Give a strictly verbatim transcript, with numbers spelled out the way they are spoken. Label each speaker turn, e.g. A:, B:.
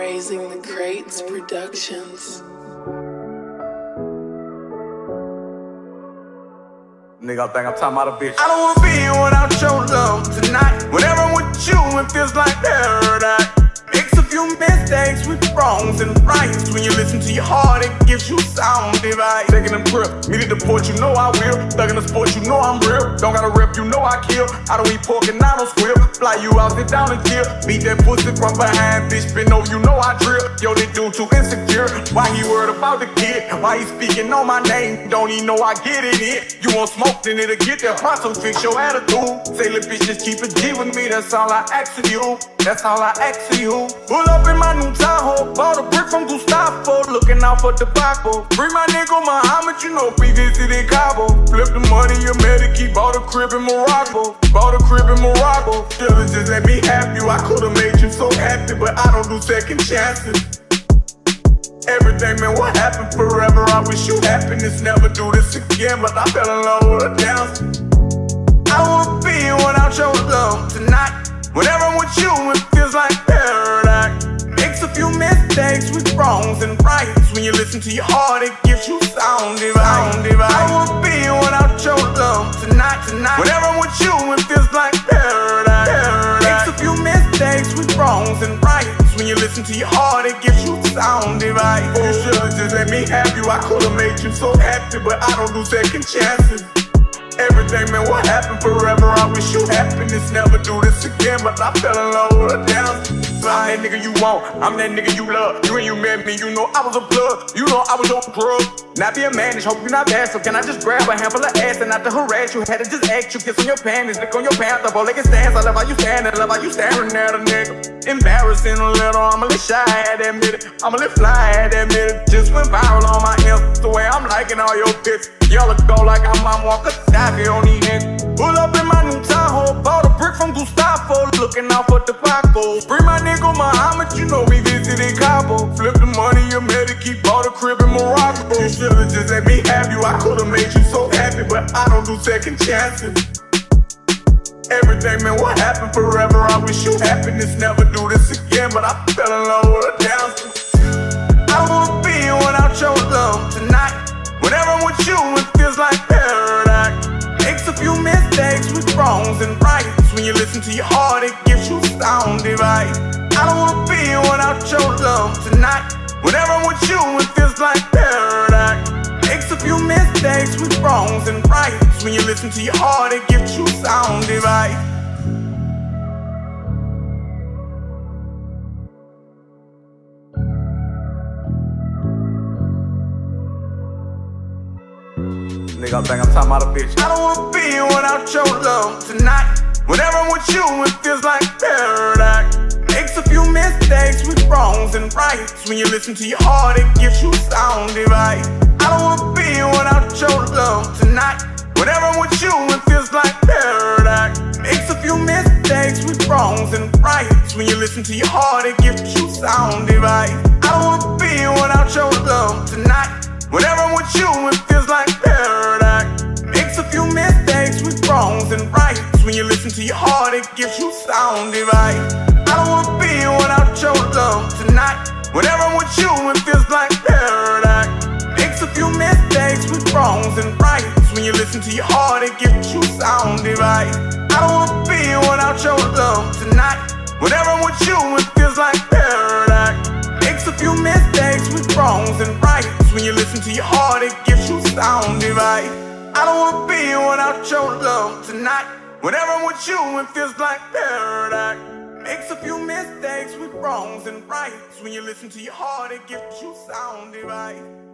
A: Raising the Crates Productions.
B: Nigga, I think I'm talking about a bitch. I don't wanna be here without your love tonight. Whenever I'm with you, it feels like paradise. Makes a few mistakes with wrongs and rights. When you listen to your heart, it gives you sound advice. Taking a grip, meet at the port, you know I will. Thugging the sport, you know I'm real. Don't gotta rep, you know I kill. I don't eat pork and I don't squeal. Fly you out, sit down and kill. Beat that pussy from behind, bitch, been over, you know I drill. Yo, they dude too insecure. Why he worried about the kid? Why he speaking on my name? Don't even know I get it in. You want smoke, then it'll get there. So fix your attitude. Say, little bitch, just keep it G with me. That's all I ask of you. That's all I ask of you. Pull up in my new Tahoe. Bought a brick from Gustavo. Looking out for tobacco. Bring my nigga Muhammad, you know we visited Cabo. Flip the money, you Medikey. Bought a crib in Morocco. Bought a crib in Morocco. Should've just let me have you. I could've made you so happy, but I don't do second chances. Everything, man, what happened forever? I wish you happiness. Never do this again, but I fell in love with a dancer. I wanna be here without your love tonight. Whenever I'm with you, it feels like paradise. Makes a few mistakes with wrongs and rights. When you listen to your heart, it gives you sound advice. I wanna be here without your love tonight, tonight. Whenever I'm with you, it feels like paradise. paradise. Makes a few mistakes with wrongs and rights. When you listen to your heart, it gives you sound advice. You should've just let me have you. I could've made you so happy, but I don't do second chances. Everything, man, what happened forever? I wish you happiness. Never do this again, but I fell in love with a dancer. I'm that nigga you want, I'm that nigga you love. You and you met me, you know I was a plug. You know I was your drug. Not be a man, just hope you're not bad. So can I just grab a handful of ass and not to harass you? Had to just act you, kiss on your panties, lick on your pants, up all legged stance. I love how you stand, I love how you staring at a nigga. Embarrassing a little, I'm a little shy, I had to admit it. I'm a little fly, I had to admit it. Just went viral on my Insta, the way I'm liking all your pics. Y'all look go like I'm Mom Walker, Daffy on these niggas. Pull up in my new Tahoe, bought a brick from Gustavo. Looking out for tobacco. Bring my nigga Muhammad, you know we visited Cabo. Flip the money, you Medikey, bought a crib in Morocco. You should've just let me have you. I could've made you so happy, but I don't do second chances. Everything, man, what happened forever? I wish you happiness. Never do this again, but I fell in love with a dancer. I wanna be here without your love tonight. Whenever I'm with you, it feels like paradise. Makes a few mistakes with wrongs and rights. When you listen to your heart, it gives you sound advice. I don't wanna be here without your love tonight. Whenever I'm with you, it feels like paradise. Makes a few mistakes with wrongs and rights. When you listen to your heart, it gives you sound advice. Nigga, I think I'm talking about a bitch. I don't wanna be here without your love tonight. Whenever I'm with you, it feels like paradise. Makes a few mistakes with wrongs and rights. When you listen to your heart, it gives you sound advice. I don't wanna be here without your love tonight. Whenever I'm with you, it feels like paradise. Makes a few mistakes with wrongs and rights. When you listen to your heart, it gives you sound advice. I don't wanna be here without your love tonight. Whenever I'm with you, it feels like paradise. Makes a few mistakes with wrongs and rights. When you listen to your heart, it gives you sound advice. I don't wanna be here without your love tonight. Whenever I'm with you, it feels like paradise. Makes a few mistakes with wrongs and rights. When you listen to your heart, it gives you sound advice. I don't wanna be here without your love tonight. Whenever I'm with you, it feels like paradise. Makes a few mistakes with wrongs and rights. When you listen to your heart, it gives you sound advice. I don't wanna be here without your love tonight. Whenever I'm with you, it feels like paradise. Makes a few mistakes with wrongs and rights. When you listen to your heart, it gives you sound advice.